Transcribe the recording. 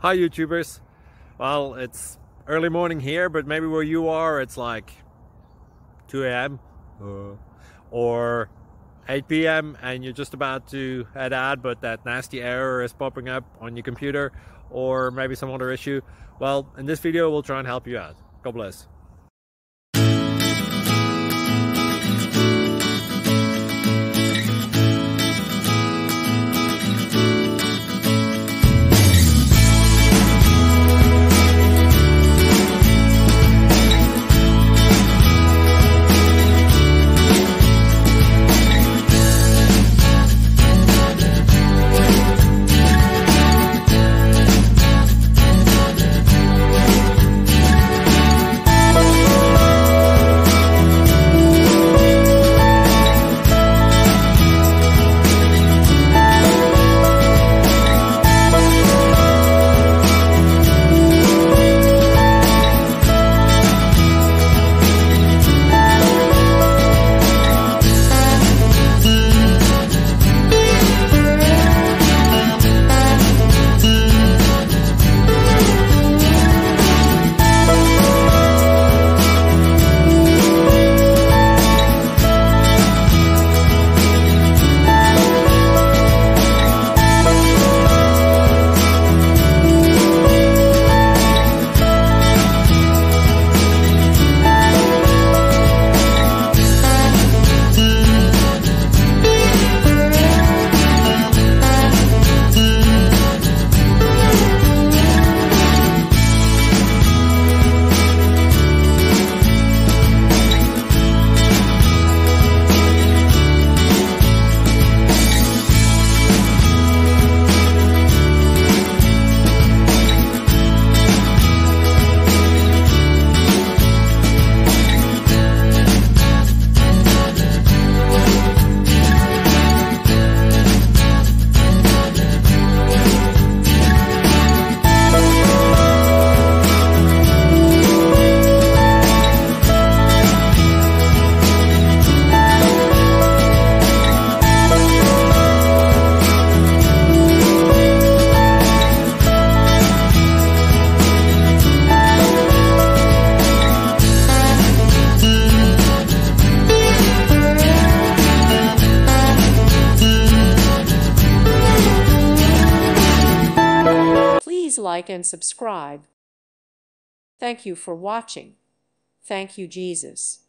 Hi YouTubers. Well, it's early morning here, but maybe where you are it's like 2 a.m. or 8 p.m. and you're just about to head out, but that nasty error is popping up on your computer, or maybe some other issue. Well, in this video we'll try and help you out. God bless. Please like and subscribe. Thank you for watching. Thank you, Jesus.